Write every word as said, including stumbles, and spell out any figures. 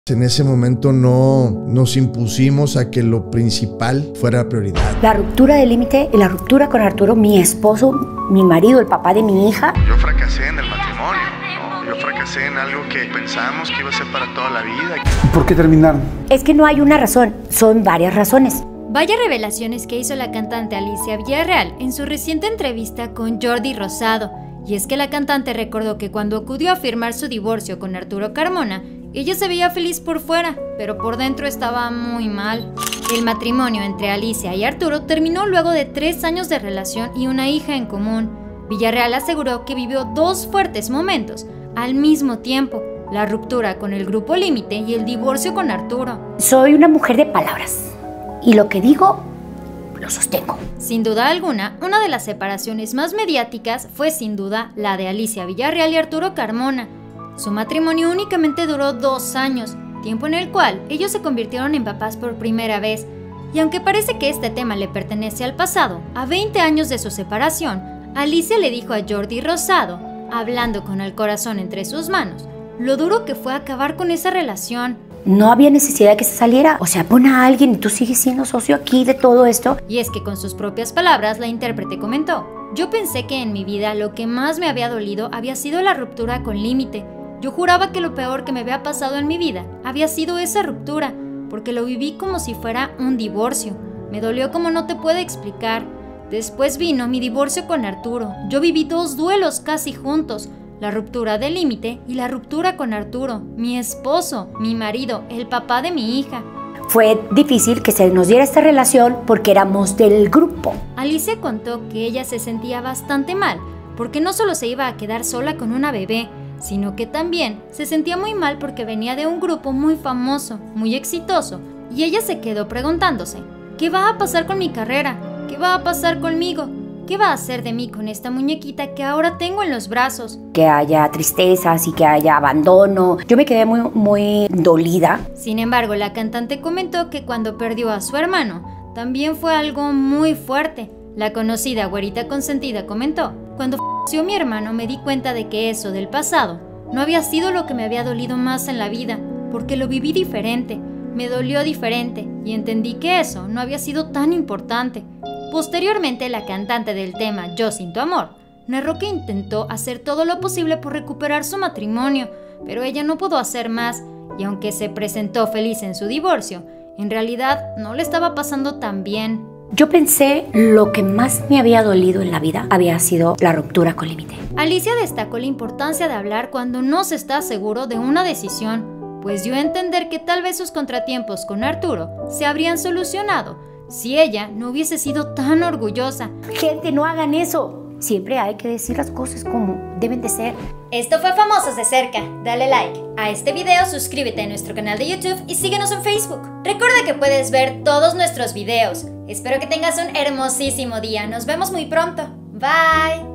En ese momento no nos impusimos a que lo principal fuera prioridad. La ruptura del límite, la ruptura con Arturo, mi esposo, mi marido, el papá de mi hija. Yo fracasé en el matrimonio, ¿no? Yo fracasé en algo que pensábamos que iba a ser para toda la vida. ¿Por qué terminaron? Es que no hay una razón, son varias razones. Vaya revelaciones que hizo la cantante Alicia Villarreal en su reciente entrevista con Jordi Rosado. Y es que la cantante recordó que cuando acudió a firmar su divorcio con Arturo Carmona, ella se veía feliz por fuera, pero por dentro estaba muy mal. El matrimonio entre Alicia y Arturo terminó luego de tres años de relación y una hija en común. Villarreal aseguró que vivió dos fuertes momentos al mismo tiempo: la ruptura con el Grupo Límite y el divorcio con Arturo. Soy una mujer de palabras y lo que digo lo sostengo. Sin duda alguna, una de las separaciones más mediáticas fue sin duda la de Alicia Villarreal y Arturo Carmona. Su matrimonio únicamente duró dos años, tiempo en el cual ellos se convirtieron en papás por primera vez. Y aunque parece que este tema le pertenece al pasado, a veinte años de su separación, Alicia le dijo a Jordi Rosado, hablando con el corazón entre sus manos, lo duro que fue acabar con esa relación. No había necesidad de que se saliera. O sea, pon a alguien y tú sigues siendo socio aquí de todo esto. Y es que con sus propias palabras, la intérprete comentó: yo pensé que en mi vida lo que más me había dolido había sido la ruptura con Límite. Yo juraba que lo peor que me había pasado en mi vida había sido esa ruptura, porque lo viví como si fuera un divorcio. Me dolió como no te puedo explicar. Después vino mi divorcio con Arturo. Yo viví dos duelos casi juntos: la ruptura del Límite y la ruptura con Arturo, mi esposo, mi marido, el papá de mi hija. Fue difícil que se nos diera esta relación porque éramos del grupo. Alicia contó que ella se sentía bastante mal, porque no solo se iba a quedar sola con una bebé, sino que también se sentía muy mal porque venía de un grupo muy famoso, muy exitoso, y ella se quedó preguntándose: ¿qué va a pasar con mi carrera? ¿Qué va a pasar conmigo? ¿Qué va a hacer de mí con esta muñequita que ahora tengo en los brazos? Que haya tristezas y que haya abandono. Yo me quedé muy, muy dolida. Sin embargo, la cantante comentó que cuando perdió a su hermano, también fue algo muy fuerte. La conocida güerita consentida comentó: cuando falleció mi hermano me di cuenta de que eso del pasado no había sido lo que me había dolido más en la vida, porque lo viví diferente, me dolió diferente y entendí que eso no había sido tan importante. Posteriormente, la cantante del tema Yo Sin Tu Amor narró que intentó hacer todo lo posible por recuperar su matrimonio, pero ella no pudo hacer más, y aunque se presentó feliz en su divorcio, en realidad no le estaba pasando tan bien. Yo pensé lo que más me había dolido en la vida había sido la ruptura con Límite. Alicia destacó la importancia de hablar cuando no se está seguro de una decisión, pues dio a entender que tal vez sus contratiempos con Arturo se habrían solucionado si ella no hubiese sido tan orgullosa. Gente, no hagan eso. Siempre hay que decir las cosas como deben de ser. Esto fue Famosos de Cerca. Dale like a este video, suscríbete a nuestro canal de YouTube y síguenos en Facebook. Recuerda que puedes ver todos nuestros videos. Espero que tengas un hermosísimo día. Nos vemos muy pronto. Bye.